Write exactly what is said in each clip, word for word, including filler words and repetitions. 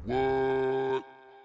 What?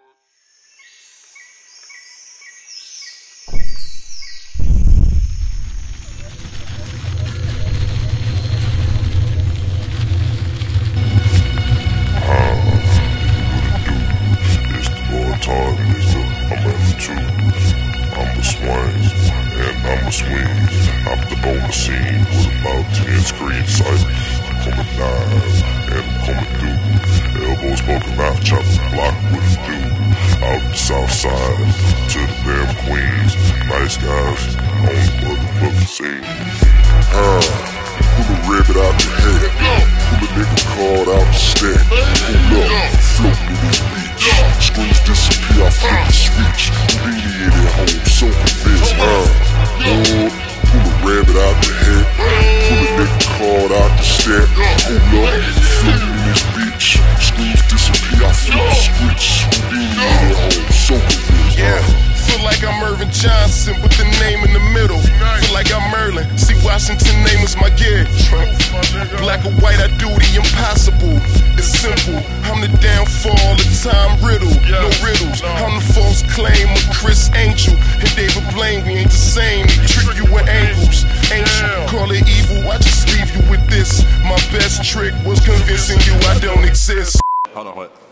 I'm the bonus scene with about ten screen sight. Coming live and I'm coming through. Elbows poking out, chop the block with a dude. Out the south side to the damn Queens. Nice guys on the motherfucking scene. Ah, pull a rabbit out the head. Pull a nigga card out the stack. Pull up, floating in this beach. Screens disappear, I flip the switch. Houdini in at home, so convinced. Ah. Oh, pull a rabbit out the head, pull a nigga card out the stack. Hold up, floating in this beach. Screens disappear, I flip the switch. Houdini in at home, so convinced. Yeah, feel like I'm Irvin Johnson with the name in the middle. Feel like I'm Merlin, see Washington name is my gig. Black or white, I do the impossible. It's simple, I'm the downfall, the time riddle. No riddles, I'm the false claim of Chris Angel and David Blaine. We ain't the same, they trick you with angles. Ancient, call it evil, I just leave you with this. My best trick was convincing you I don't exist. Hold on, what?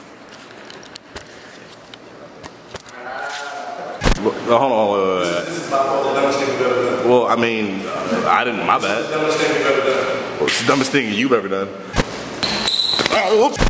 Well, hold on, wait, wait, wait. This is my fault, the dumbest thing you've ever done. Well, I mean, uh, I didn't, my bad. It's the dumbest thing you've ever done. Well, it's the dumbest thing you've ever done. Oh, whoops.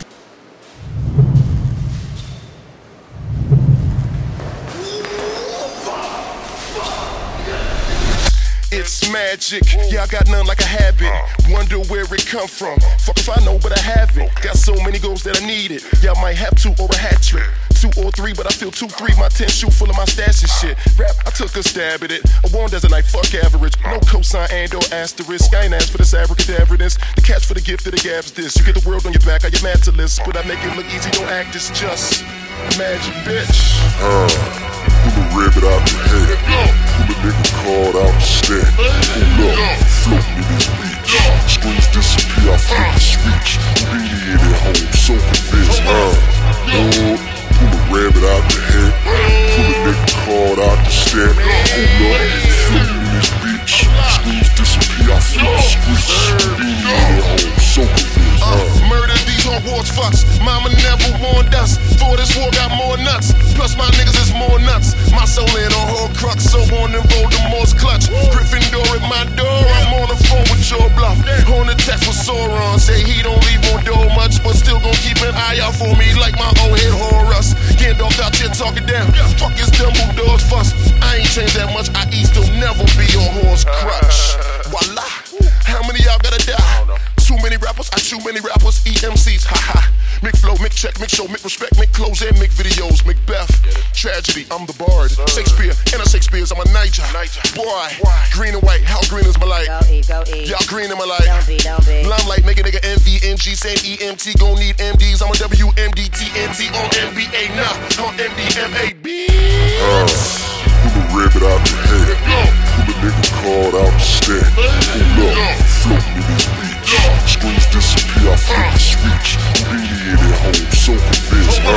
It's magic, yeah, I got none like a habit. Wonder where it come from. Fuck if I know, but I have it. Got so many goals that I need it. Yeah, I might have two or a hat trick. Two or three, but I feel two, three. My ten shoe full of my stash and shit. Rap, I took a stab at it. A warned as a night, fuck average. No cosign and or asterisk. I ain't asked for this abracadabraness. The catch for the gift of the gab's this. You get the world on your back, I get mad to list. But I make it look easy, don't act, it's just magic, bitch. Ah, pull a rabbit out the head. Pull a nigga card out the stack. Pull up, floating in this beach. Screens disappear, I flip the switch. Houdini in at home, so convinced. Ah, oh, pull a rabbit out the head. Pull a nigga card out the stack. Pull up, floating in this beach. Screens disappear, I flip the switch. Houdini in at home, so convinced. Uh, murder these Hogwarts fucks. Mama never warned us. For this war got more nuts. Plus my niggas is more nuts. My soul in a whole crux. So on and Voldemort's clutch. Gryffindor at my door. I'm on the phone with your bluff. On the text with Sauron. Say he don't leave on door much, but still gon' keep an eye out for me like my old head Horus. Gandalf out here talking down. Fuck his Dumbledore's fuss. I ain't changed that much. I eat still never be a horse crutch. Voila. How many y'all gotta die? Too many rappers, I shoot many rappers, E M Cs, haha. Mick flow, Mick check, Mick show, Mick respect, Mick close and Mick videos, Macbeth. Tragedy, I'm the bard. Shakespeare, and a Shakespeare's, I'm a Niger. Boy, green and white, how green is my light? Go eat, go eat. Y'all green in my light. Don't be, don't be. Limelight, make a nigga M V N G, same E M T, gon' need M Ds. I'm a W M D T N T on N B A, nah, on M D M A B. Ah, pull a rabbit out the head. Pull a nigga card out the stack. Pull up, floating in this beach. Screens disappear, I flip the switch. Houdini in at home, so convinced. Ah,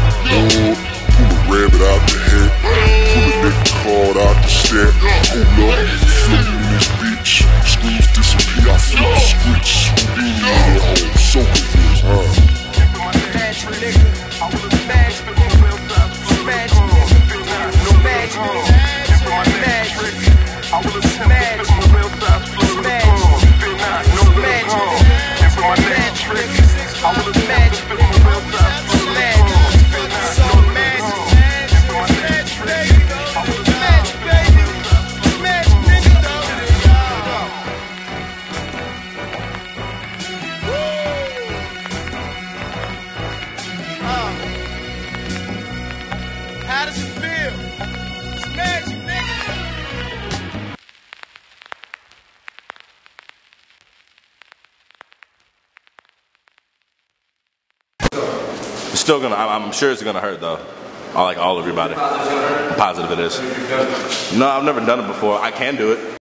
oh, pull a rabbit out the head. Pull a nigga card out the stack. Pull up, floating in this beach. Screens disappear, I flip the switch. Houdini in at home, so convinced. Ah. How does it feel? It's magic, nigga. It's still gonna, I'm, I'm sure it's gonna hurt though. I like all everybody. I'm positive it is. No, I've never done it before. I can do it.